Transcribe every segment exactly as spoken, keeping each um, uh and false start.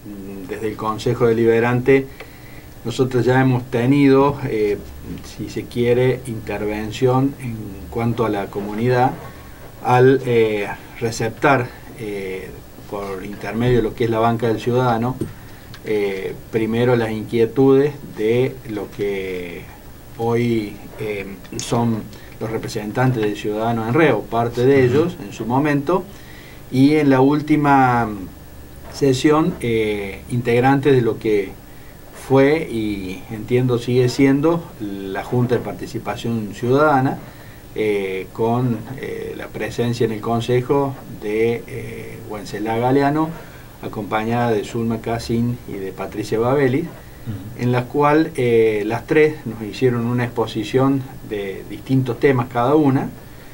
desde el Consejo Deliberante nosotros ya hemos tenido, eh, si se quiere, intervención en cuanto a la comunidad al eh, receptar eh, por intermedio de lo que es la banca del ciudadano, eh, primero las inquietudes de lo que hoy eh, son los representantes del ciudadano en reo, parte de ellos en su momento, y en la última sesión eh, integrantes de lo que fue y entiendo sigue siendo la Junta de Participación Ciudadana, eh, con eh, la presencia en el Consejo de eh, Wenceslao Galeano, acompañada de Zulma Cassin y de Patricia Babeli, uh-huh. en la cual eh, las tres nos hicieron una exposición de distintos temas cada una.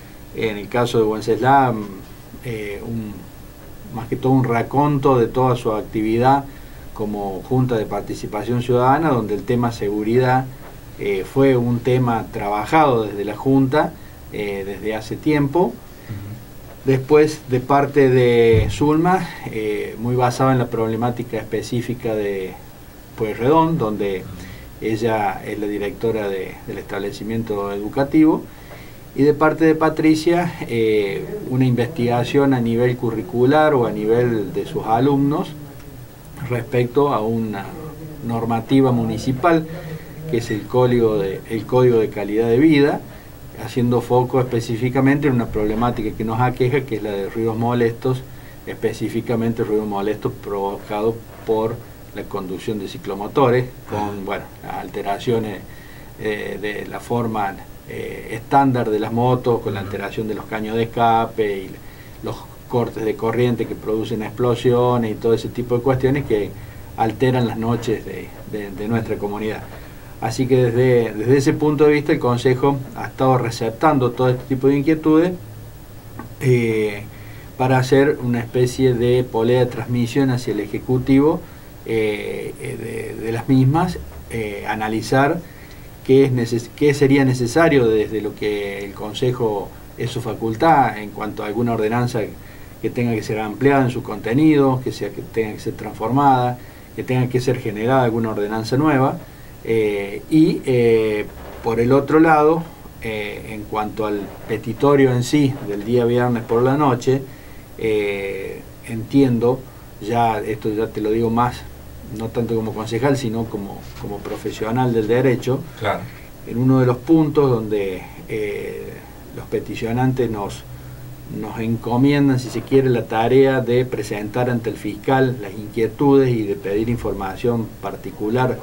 En el caso de Wenceslao, eh, un, más que todo un raconto de toda su actividad como Junta de Participación Ciudadana, donde el tema seguridad eh, fue un tema trabajado desde la Junta eh, desde hace tiempo. Uh-huh. Después, de parte de Zulma, eh, muy basada en la problemática específica de Pueyrredón, donde uh-huh. ella es la directora de, del establecimiento educativo, y de parte de Patricia, eh, una investigación a nivel curricular o a nivel de sus alumnos respecto a una normativa municipal que es el código de, el código de calidad de vida, haciendo foco específicamente en una problemática que nos aqueja, que es la de ruidos molestos, específicamente ruidos molestos provocados por la conducción de ciclomotores, con bueno, alteraciones eh, de la forma eh, estándar de las motos, con la alteración de los caños de escape y los cortes de corriente que producen explosiones y todo ese tipo de cuestiones que alteran las noches de, de, de nuestra comunidad. Así que desde, desde ese punto de vista el Consejo ha estado receptando todo este tipo de inquietudes eh, para hacer una especie de polea de transmisión hacia el Ejecutivo eh, de, de las mismas, eh, analizar qué, es neces qué sería necesario desde lo que el Consejo es su facultad en cuanto a alguna ordenanza que tenga que ser ampliada en su contenido, que, sea, que tenga que ser transformada, que tenga que ser generada alguna ordenanza nueva, eh, y eh, por el otro lado, eh, en cuanto al petitorio en sí del día viernes por la noche, eh, entiendo, ya esto ya te lo digo más, no tanto como concejal, sino como, como profesional del derecho, claro. En uno de los puntos donde eh, los peticionantes nos nos encomiendan, si se quiere, la tarea de presentar ante el fiscal las inquietudes y de pedir información particular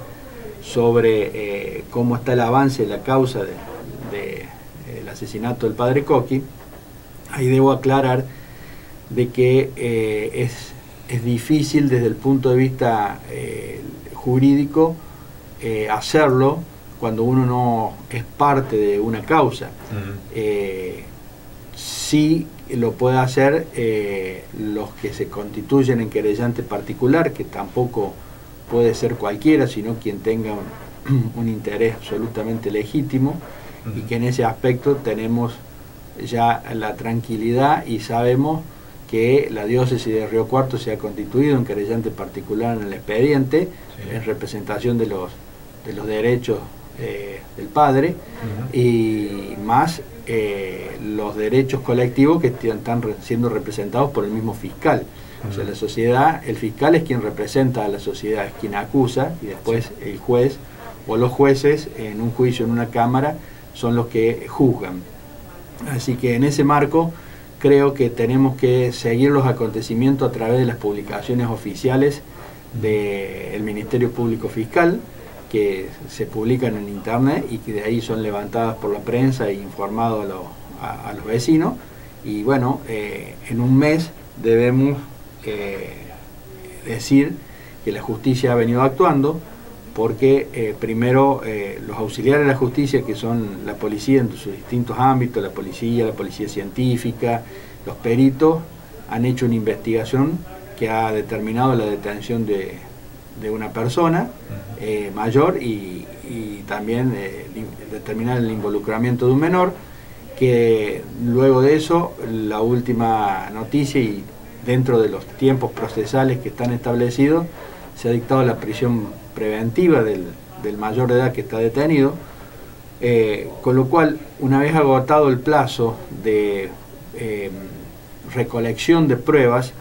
sobre eh, cómo está el avance de la causa del de, de, asesinato del padre Coqui. Ahí debo aclarar de que eh, es, es difícil desde el punto de vista eh, jurídico eh, hacerlo cuando uno no es parte de una causa. Uh-huh. eh, sí lo puede hacer eh, los que se constituyen en querellante particular, que tampoco puede ser cualquiera, sino quien tenga un, un interés absolutamente legítimo, uh-huh. y que en ese aspecto tenemos ya la tranquilidad y sabemos que la diócesis de Río Cuarto se ha constituido en querellante particular en el expediente, sí. en representación de los, de los derechos eh, del padre, uh-huh. y más Eh, los derechos colectivos que están re siendo representados por el mismo fiscal. Uh-huh. O sea, la sociedad, el fiscal es quien representa a la sociedad, es quien acusa, y después sí. el juez o los jueces en un juicio, en una cámara, son los que juzgan. Así que en ese marco creo que tenemos que seguir los acontecimientos a través de las publicaciones oficiales del Ministerio Público Fiscal, que se publican en internet y que de ahí son levantadas por la prensa e informados a, lo, a, a los vecinos. Y bueno, eh, en un mes debemos eh, decir que la justicia ha venido actuando, porque eh, primero eh, los auxiliares de la justicia, que son la policía en sus distintos ámbitos, la policía, la policía científica, los peritos, han hecho una investigación que ha determinado la detención de, de una persona eh, mayor y, y también eh, determinar el involucramiento de un menor, que luego de eso, la última noticia, y dentro de los tiempos procesales que están establecidos, se ha dictado la prisión preventiva del, del mayor de edad que está detenido, eh, con lo cual, una vez agotado el plazo de eh, recolección de pruebas,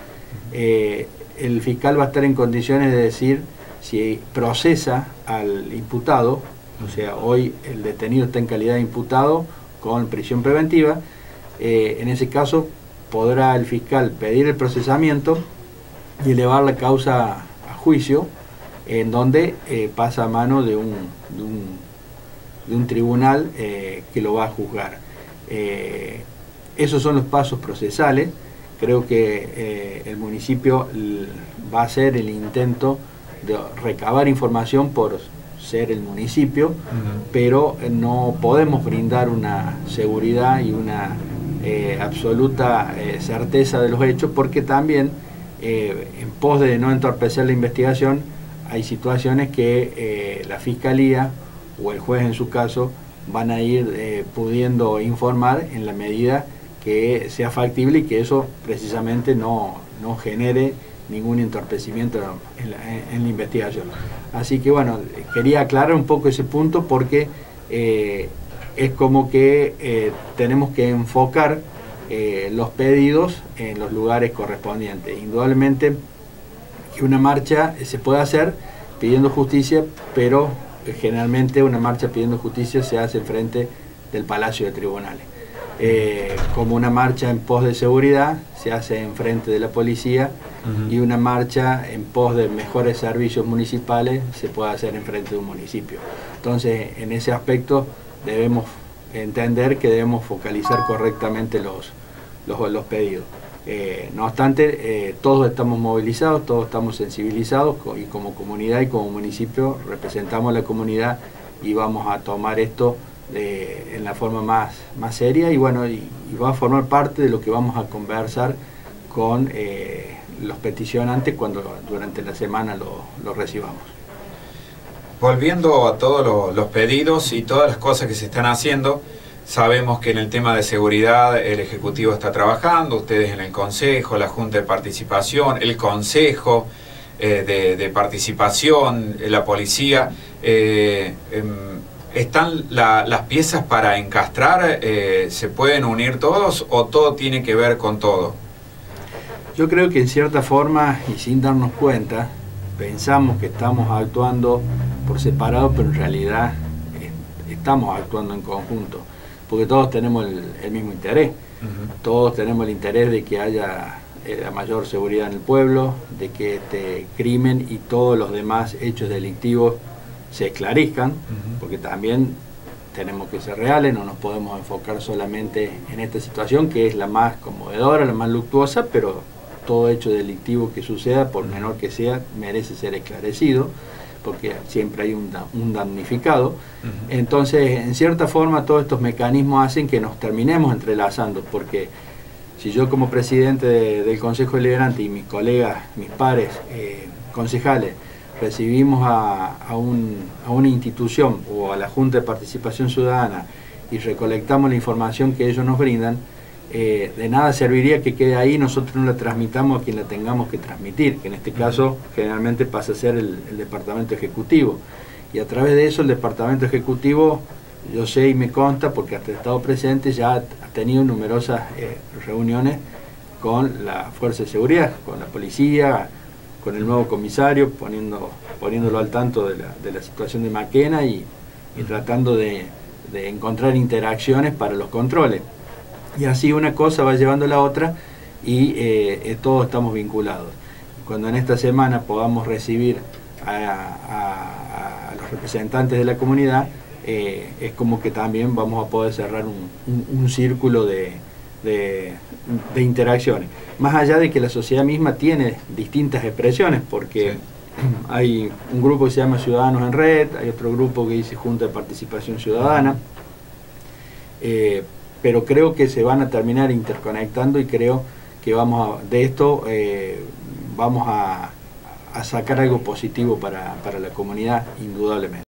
eh, el fiscal va a estar en condiciones de decir si procesa al imputado, o sea, hoy el detenido está en calidad de imputado con prisión preventiva, eh, en ese caso podrá el fiscal pedir el procesamiento y elevar la causa a juicio, en donde eh, pasa a mano de un, de un, de un tribunal eh, que lo va a juzgar. Eh, esos son los pasos procesales. Creo que eh, el municipio va a hacer el intento de recabar información por ser el municipio, uh-huh. pero no podemos brindar una seguridad y una eh, absoluta eh, certeza de los hechos, porque también eh, en pos de no entorpecer la investigación hay situaciones que eh, la fiscalía o el juez en su caso van a ir eh, pudiendo informar en la medida que sea factible y que eso precisamente no, no genere ningún entorpecimiento en la, en la investigación. Así que bueno, quería aclarar un poco ese punto porque eh, es como que eh, tenemos que enfocar eh, los pedidos en los lugares correspondientes. Indudablemente que una marcha se puede hacer pidiendo justicia, pero eh, generalmente una marcha pidiendo justicia se hace enfrente del Palacio de Tribunales. Eh, como una marcha en pos de seguridad se hace en frente de la policía, uh-huh. y una marcha en pos de mejores servicios municipales se puede hacer en frente de un municipio. Entonces, en ese aspecto debemos entender que debemos focalizar correctamente los, los, los pedidos. Eh, no obstante, eh, todos estamos movilizados, todos estamos sensibilizados, y como comunidad y como municipio representamos a la comunidad y vamos a tomar esto De, en la forma más, más seria y bueno, y, y va a formar parte de lo que vamos a conversar con eh, los peticionantes cuando durante la semana lo, lo recibamos. Volviendo a todos lo, los pedidos y todas las cosas que se están haciendo, sabemos que en el tema de seguridad el Ejecutivo está trabajando, ustedes en el Consejo, la Junta de Participación, el Consejo eh, de, de Participación, la Policía, eh, eh, ¿están la, las piezas para encastrar? Eh, ¿Se pueden unir todos o todo tiene que ver con todo? Yo creo que en cierta forma y sin darnos cuenta pensamos que estamos actuando por separado, pero en realidad eh, estamos actuando en conjunto, porque todos tenemos el, el mismo interés. Uh-huh. Todos tenemos el interés de que haya eh, la mayor seguridad en el pueblo, de que este crimen y todos los demás hechos delictivos se esclarezcan, uh-huh. porque también tenemos que ser reales, no nos podemos enfocar solamente en esta situación que es la más conmovedora, la más luctuosa, pero todo hecho delictivo que suceda, por menor que sea, merece ser esclarecido, porque siempre hay un, un damnificado. Uh-huh. Entonces, en cierta forma, todos estos mecanismos hacen que nos terminemos entrelazando, porque si yo como presidente de, del Consejo Deliberante y mis colegas, mis pares, eh, concejales, recibimos a, a, un, a una institución o a la Junta de Participación Ciudadana y recolectamos la información que ellos nos brindan, eh, de nada serviría que quede ahí y nosotros no la transmitamos a quien la tengamos que transmitir, que en este caso generalmente pasa a ser el, el Departamento Ejecutivo. Y a través de eso el Departamento Ejecutivo, yo sé y me consta, porque hasta he estado presente, ya ha tenido numerosas eh, reuniones con la Fuerza de Seguridad, con la Policía, con el nuevo comisario, poniendo, poniéndolo al tanto de la, de la situación de Maquena y, y tratando de, de encontrar interacciones para los controles. Y así una cosa va llevando a la otra y eh, eh, todos estamos vinculados. Cuando en esta semana podamos recibir a, a, a los representantes de la comunidad, eh, es como que también vamos a poder cerrar un, un, un círculo de, de, de interacciones. Más allá de que la sociedad misma tiene distintas expresiones, porque sí. Hay un grupo que se llama Ciudadanos en Red, hay otro grupo que dice Junta de Participación Ciudadana, eh, pero creo que se van a terminar interconectando y creo que vamos a, de esto eh, vamos a, a sacar algo positivo para, para la comunidad, indudablemente.